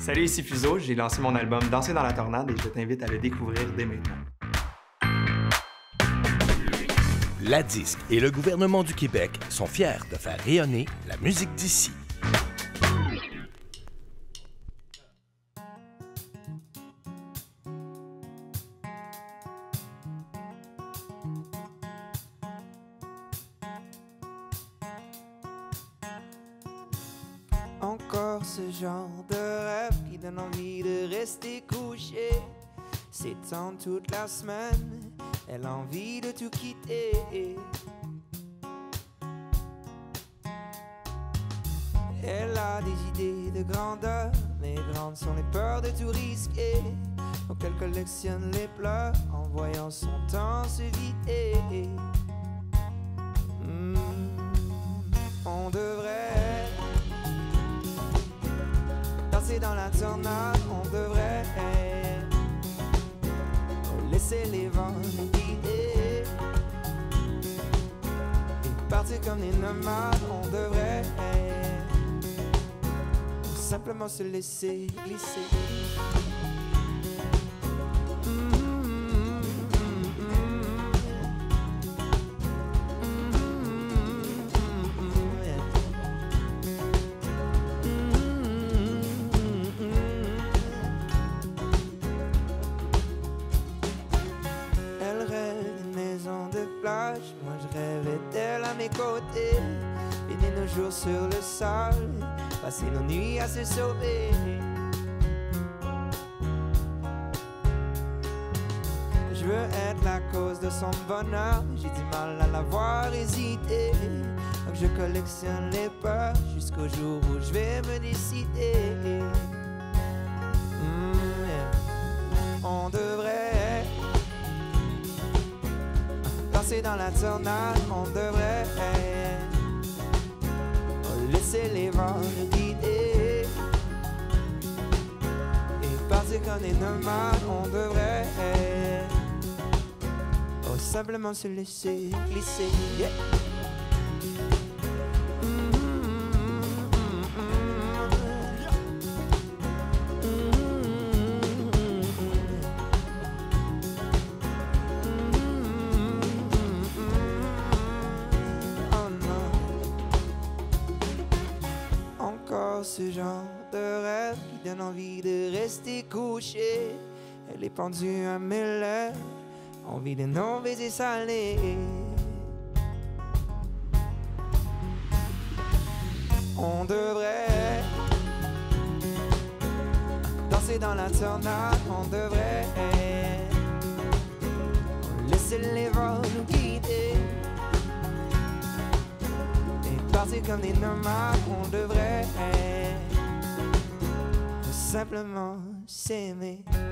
Salut, ici Fuseau, j'ai lancé mon album Danser dans la tornade et je t'invite à le découvrir dès maintenant. La Disque et le gouvernement du Québec sont fiers de faire rayonner la musique d'ici. Encore ce genre de rêve qui donne envie de rester couché. S'étend toute la semaine, elle a envie de tout quitter. Elle a des idées de grandeur, mais grandes sont les peurs de tout risquer. Donc elle collectionne les pleurs en voyant son temps se vider. On devrait danser dans la tornade, on devrait laisser les vents nous guider et partir comme des nomades, on devrait simplement se laisser glisser. Moi je rêvais d'elle à mes côtés, finir nos jours sur le sol, passer nos nuits à se sauver. Je veux être la cause de son bonheur, j'ai du mal à la voir hésiter. Donc je collectionne les peurs jusqu'au jour où je vais me décider. On devrait danser dans la tornade, on devrait laisser les vents nous guider et partir comme des nomades, on devrait simplement se laisser glisser. Yeah. Ce genre de rêve qui donne envie de rester couché. Elle est pendue à mes lèvres, envie de nos baisers salés. On devrait danser dans la tornade, on devrait laisser les vents nous guider et partir comme des nomades, on devrait simplement s'aimer.